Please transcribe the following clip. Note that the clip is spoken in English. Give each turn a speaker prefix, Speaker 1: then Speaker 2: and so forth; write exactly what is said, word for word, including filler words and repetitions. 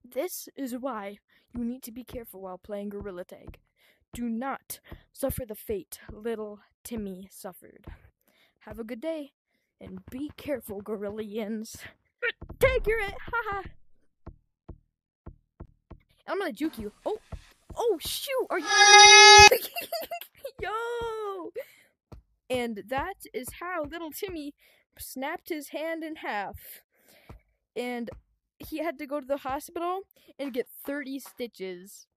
Speaker 1: This is why you need to be careful while playing gorilla tag. Do not suffer the fate little Timmy suffered. Have a good day, and be careful, gorillians. Take your it, haha. I'm gonna juke you. Oh, oh shoot! Are you? Yo! And that is how little Timmy snapped his hand in half, and he had to go to the hospital and get thirty stitches.